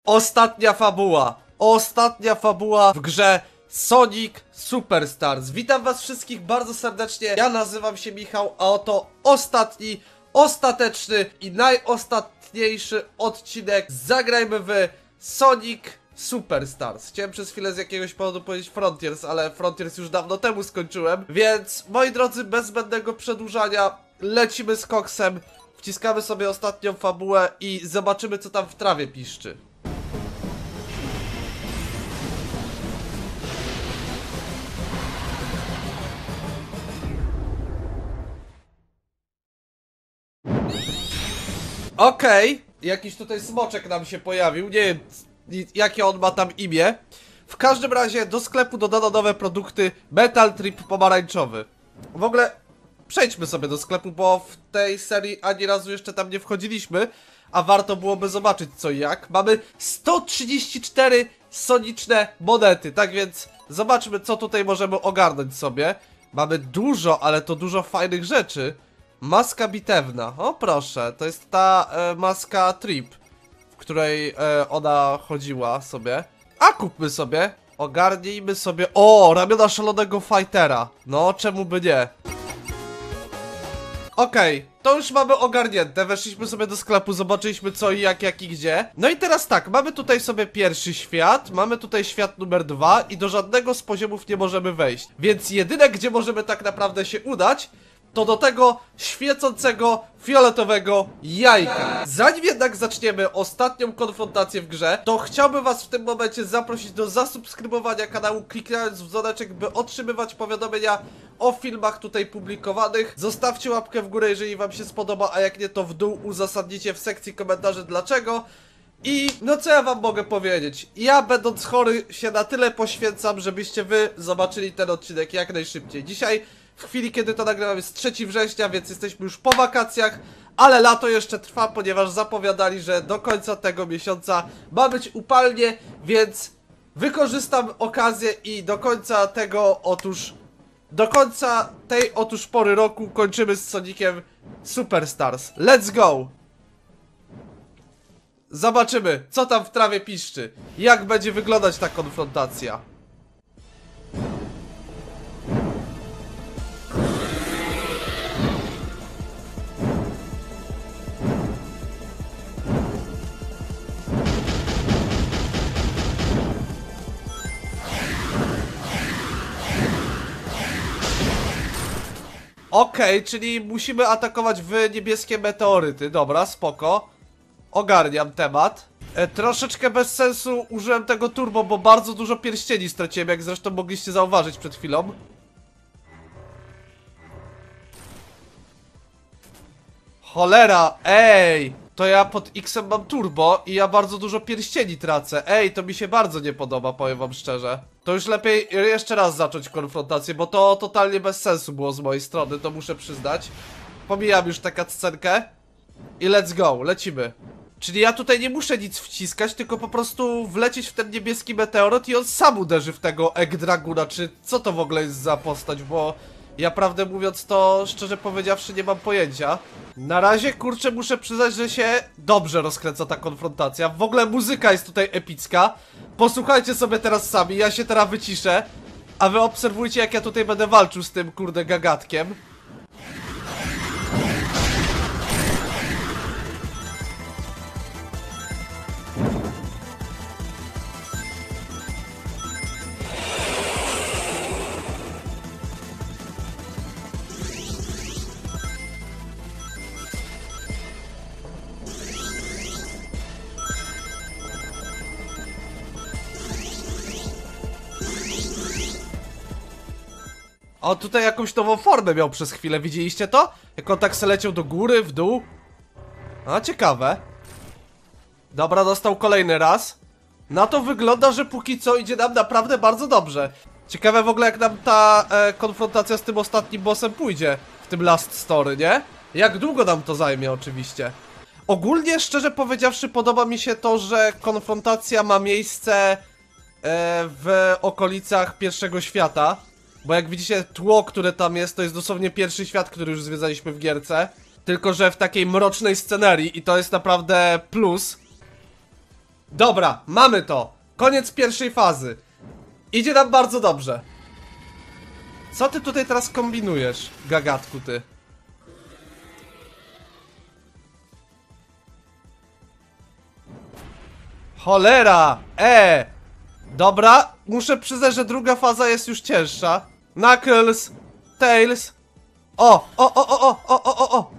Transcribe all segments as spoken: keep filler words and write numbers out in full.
Ostatnia fabuła. Ostatnia fabuła w grze Sonic Superstars. Witam was wszystkich bardzo serdecznie. Ja nazywam się Michał, a oto ostatni, ostateczny i najostatniejszy odcinek. Zagrajmy w Sonic Superstars. Chciałem przez chwilę z jakiegoś powodu powiedzieć Frontiers, ale Frontiers już dawno temu skończyłem. Więc, moi drodzy, bez zbędnego przedłużania lecimy z koksem. Wciskamy sobie ostatnią fabułę i zobaczymy, co tam w trawie piszczy. Okej, okay. Jakiś tutaj smoczek nam się pojawił. Nie wiem, jakie on ma tam imię. W każdym razie do sklepu dodano nowe produkty Metal Trip pomarańczowy. W ogóle przejdźmy sobie do sklepu, bo w tej serii ani razu jeszcze tam nie wchodziliśmy, a warto byłoby zobaczyć co i jak. Mamy sto trzydzieści cztery soniczne monety, tak więc zobaczmy, co tutaj możemy ogarnąć sobie. Mamy dużo, ale to dużo fajnych rzeczy. Maska bitewna, o proszę, to jest ta e, maska Trip, w której e, ona chodziła sobie. A kupmy sobie, ogarnijmy sobie, o, ramiona szalonego fightera, no czemu by nie. Okej, okay, to już mamy ogarnięte, weszliśmy sobie do sklepu, zobaczyliśmy co i jak, jak i gdzie. No i teraz tak, mamy tutaj sobie pierwszy świat, mamy tutaj świat numer dwa i do żadnego z poziomów nie możemy wejść. Więc jedyne, gdzie możemy tak naprawdę się udać, to do tego świecącego, fioletowego jajka. Zanim jednak zaczniemy ostatnią konfrontację w grze, to chciałbym was w tym momencie zaprosić do zasubskrybowania kanału, klikając w dzwoneczek, by otrzymywać powiadomienia o filmach tutaj publikowanych. Zostawcie łapkę w górę, jeżeli wam się spodoba, a jak nie, to w dół uzasadnicie w sekcji komentarzy dlaczego. I no co ja wam mogę powiedzieć? Ja, będąc chory, się na tyle poświęcam, żebyście wy zobaczyli ten odcinek jak najszybciej. Dzisiaj, w chwili kiedy to nagrywam, jest trzeciego września, więc jesteśmy już po wakacjach, ale lato jeszcze trwa, ponieważ zapowiadali, że do końca tego miesiąca ma być upalnie, więc wykorzystam okazję i do końca tego, otóż do końca tej otóż pory roku kończymy z Soniciem Superstars. Let's go! Zobaczymy, co tam w trawie piszczy, jak będzie wyglądać ta konfrontacja. Okej, okay, czyli musimy atakować w niebieskie meteoryty. Dobra, spoko. Ogarniam temat. E, troszeczkę bez sensu użyłem tego turbo, bo bardzo dużo pierścieni straciłem, jak zresztą mogliście zauważyć przed chwilą. Cholera, ej! To ja pod X-em mam turbo i ja bardzo dużo pierścieni tracę. Ej, to mi się bardzo nie podoba, powiem wam szczerze. To już lepiej jeszcze raz zacząć konfrontację, bo to totalnie bez sensu było z mojej strony, to muszę przyznać. Pomijam już tę cutscenkę. I let's go, lecimy. Czyli ja tutaj nie muszę nic wciskać, tylko po prostu wlecieć w ten niebieski meteoryt i on sam uderzy w tego Egg Draguna, czy co to w ogóle jest za postać, bo ja prawdę mówiąc to, szczerze powiedziawszy, nie mam pojęcia. Na razie, kurczę, muszę przyznać, że się dobrze rozkręca ta konfrontacja. W ogóle muzyka jest tutaj epicka. Posłuchajcie sobie teraz sami, ja się teraz wyciszę, a wy obserwujcie, jak ja tutaj będę walczył z tym, kurde, gagatkiem. O, tutaj jakąś nową formę miał przez chwilę, widzieliście to? Jak on tak se leciał do góry, w dół. A, ciekawe. Dobra, dostał kolejny raz. Na to wygląda, że póki co idzie nam naprawdę bardzo dobrze. Ciekawe w ogóle, jak nam ta e, konfrontacja z tym ostatnim bossem pójdzie w tym last story, nie? Jak długo nam to zajmie oczywiście. Ogólnie, szczerze powiedziawszy, podoba mi się to, że konfrontacja ma miejsce e, w okolicach pierwszego świata. Bo jak widzicie, tło, które tam jest, to jest dosłownie pierwszy świat, który już zwiedzaliśmy w gierce. Tylko że w takiej mrocznej scenerii i to jest naprawdę plus. Dobra, mamy to. Koniec pierwszej fazy. Idzie nam bardzo dobrze. Co ty tutaj teraz kombinujesz, gagatku ty? Cholera! E! Dobra, muszę przyznać, że druga faza jest już cięższa. Knuckles, Tails. O, o, o, o, o, o, o, o.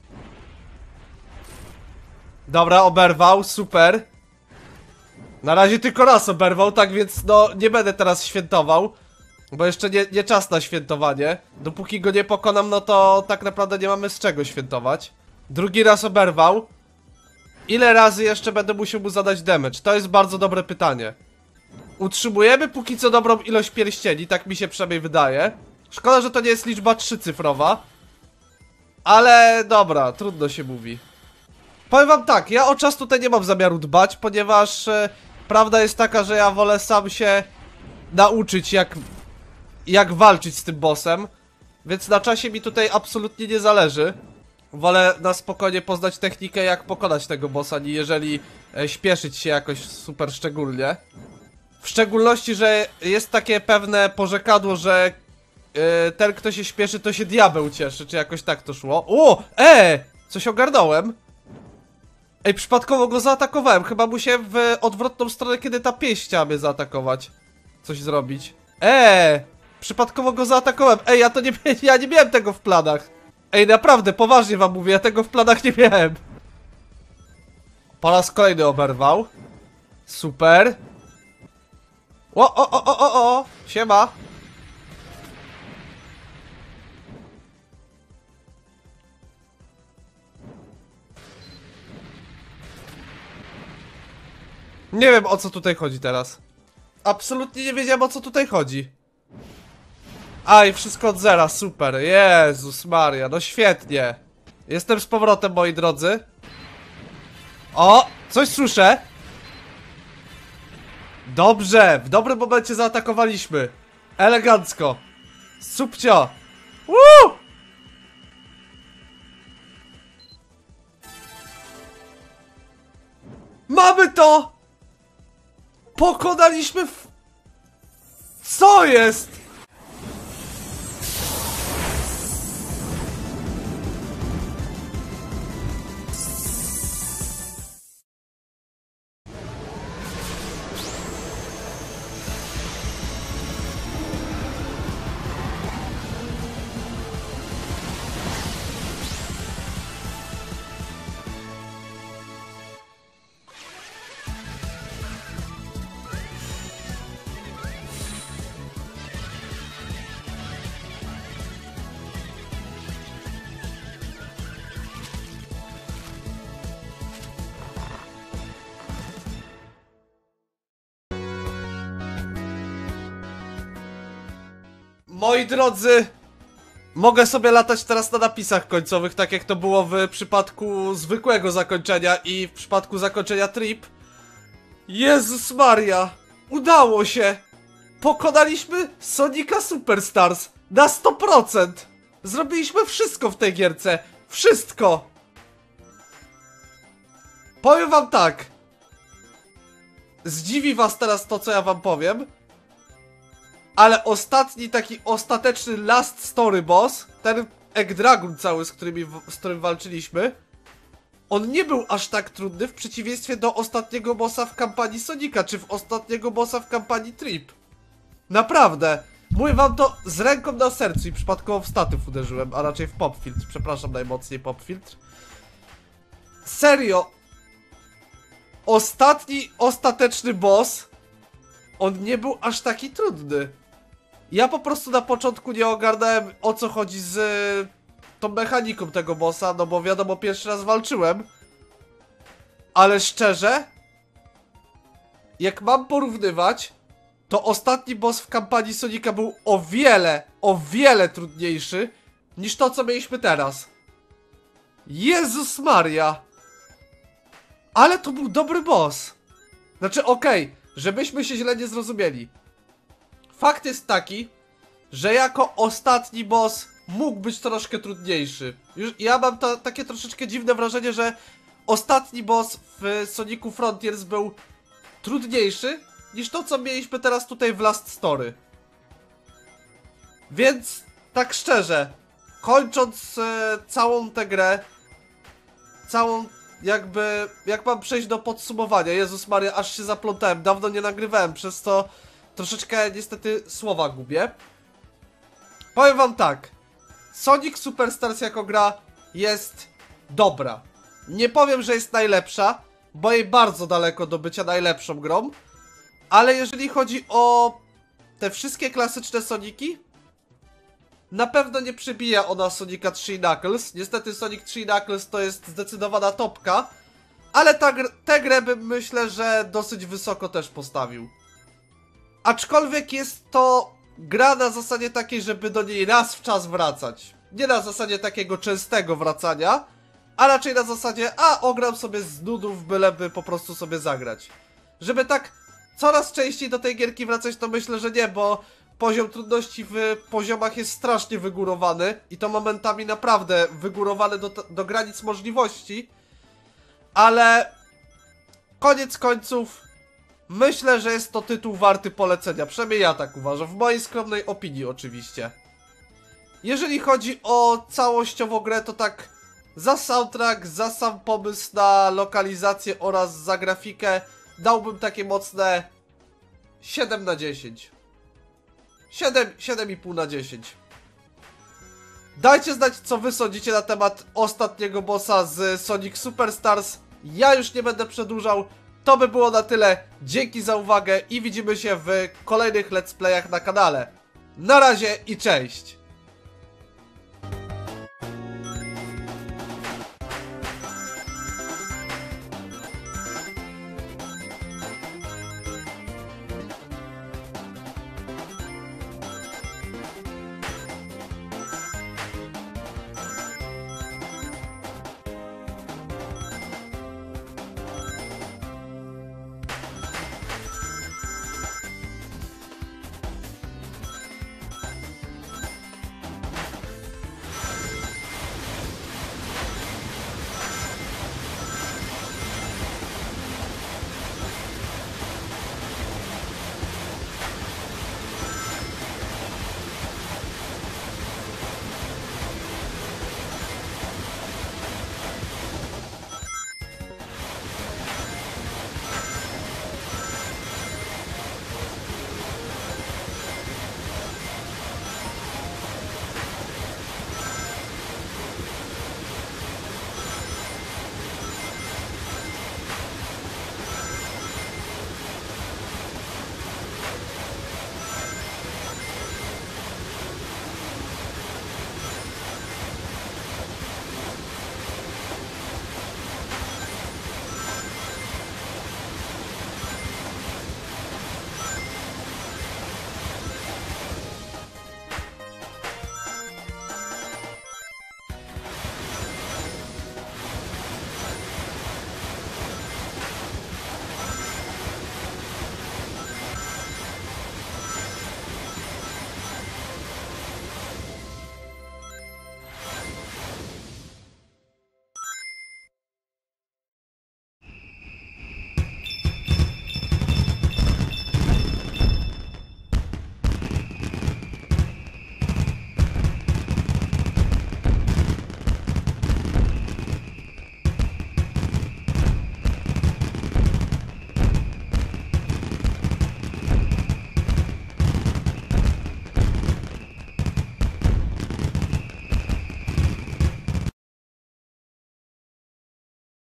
Dobra, oberwał, super. Na razie tylko raz oberwał, tak więc no nie będę teraz świętował. Bo jeszcze nie, nie czas na świętowanie. Dopóki go nie pokonam, no to tak naprawdę nie mamy z czego świętować. Drugi raz oberwał. Ile razy jeszcze będę musiał mu zadać damage? To jest bardzo dobre pytanie. Utrzymujemy póki co dobrą ilość pierścieni, tak mi się przynajmniej wydaje. Szkoda, że to nie jest liczba trzycyfrowa. Ale dobra, trudno się mówi. Powiem wam tak, ja o czas tutaj nie mam zamiaru dbać, ponieważ e, prawda jest taka, że ja wolę sam się nauczyć jak, jak walczyć z tym bossem. Więc na czasie mi tutaj absolutnie nie zależy. Wolę na spokojnie poznać technikę, jak pokonać tego bossa, nie jeżeli e, śpieszyć się jakoś super szczególnie. W szczególności, że jest takie pewne porzekadło, że yy, ten, kto się śpieszy, to się diabeł cieszy, czy jakoś tak to szło. O! E! Coś ogarnąłem. Ej, przypadkowo go zaatakowałem. Chyba mu się w odwrotną stronę, kiedy ta pieść chciała mnie zaatakować. Coś zrobić. E! Przypadkowo go zaatakowałem. Ej, ja to nie, ja nie miałem tego w planach. Ej, naprawdę, poważnie wam mówię, ja tego w planach nie miałem. Po raz kolejny oberwał. Super. O, o, o, o, o, o, siema. Nie wiem, o co tutaj chodzi teraz. Absolutnie nie wiedziałem, o co tutaj chodzi. Aj, wszystko od zera, super. Jezus Maria, no świetnie. Jestem z powrotem, moi drodzy. O, coś słyszę. Dobrze, w dobrym momencie zaatakowaliśmy. Elegancko. Subcio. Woo! Mamy to! Pokonaliśmy w... Co jest? Moi drodzy, mogę sobie latać teraz na napisach końcowych, tak jak to było w przypadku zwykłego zakończenia i w przypadku zakończenia trip. Jezus Maria, udało się! Pokonaliśmy Sonika Superstars na sto procent! Zrobiliśmy wszystko w tej gierce, wszystko! Powiem wam tak. Zdziwi was teraz to, co ja wam powiem. Ale ostatni taki ostateczny last story boss, ten Egg Dragon cały, z, którymi, z którym walczyliśmy, on nie był aż tak trudny w przeciwieństwie do ostatniego bossa w kampanii Sonika, czy w ostatniego bossa w kampanii Trip. Naprawdę. Mówię wam to z ręką na sercu i przypadkowo w statyw uderzyłem, a raczej w popfiltr. Przepraszam najmocniej, popfiltr. Serio. Ostatni, ostateczny boss, on nie był aż taki trudny. Ja po prostu na początku nie ogarnąłem, o co chodzi z y, tą mechaniką tego bossa, no bo wiadomo, pierwszy raz walczyłem. Ale szczerze, jak mam porównywać, to ostatni boss w kampanii Sonika był o wiele, o wiele trudniejszy niż to, co mieliśmy teraz. Jezus Maria! Ale to był dobry boss. Znaczy, okej, okay, żebyśmy się źle nie zrozumieli. Fakt jest taki, że jako ostatni boss mógł być troszkę trudniejszy. Już ja mam to, takie troszeczkę dziwne wrażenie, że ostatni boss w Sonicu Frontiers był trudniejszy niż to, co mieliśmy teraz tutaj w Last Story. Więc tak szczerze, kończąc e, całą tę grę, całą jakby, jak mam przejść do podsumowania, Jezus Maria, aż się zaplątałem, dawno nie nagrywałem, przez to troszeczkę niestety słowa gubię. Powiem wam tak, Sonic Superstars jako gra jest dobra. Nie powiem, że jest najlepsza, bo jej bardzo daleko do bycia najlepszą grą, ale jeżeli chodzi o te wszystkie klasyczne Soniki, na pewno nie przebija ona Sonica trzy Knuckles. Niestety Sonic trzy Knuckles to jest zdecydowana topka, ale ta gr tę grę bym, myślę, że dosyć wysoko też postawił. Aczkolwiek jest to gra na zasadzie takiej, żeby do niej raz w czas wracać. Nie na zasadzie takiego częstego wracania, a raczej na zasadzie, a ogram sobie z nudów, byleby po prostu sobie zagrać. Żeby tak coraz częściej do tej gierki wracać, to myślę, że nie, bo poziom trudności w poziomach jest strasznie wygórowany i to momentami naprawdę wygórowany do, do granic możliwości. Ale koniec końców myślę, że jest to tytuł warty polecenia. Przynajmniej ja tak uważam, w mojej skromnej opinii oczywiście. Jeżeli chodzi o całościową grę, to tak za soundtrack, za sam pomysł na lokalizację oraz za grafikę dałbym takie mocne siedem na dziesięć. siedem, siedem i pół na dziesięć. Dajcie znać, co wy sądzicie na temat ostatniego bossa z Sonic Superstars. Ja już nie będę przedłużał. To by było na tyle. Dzięki za uwagę i widzimy się w kolejnych let's playach na kanale. Na razie i cześć!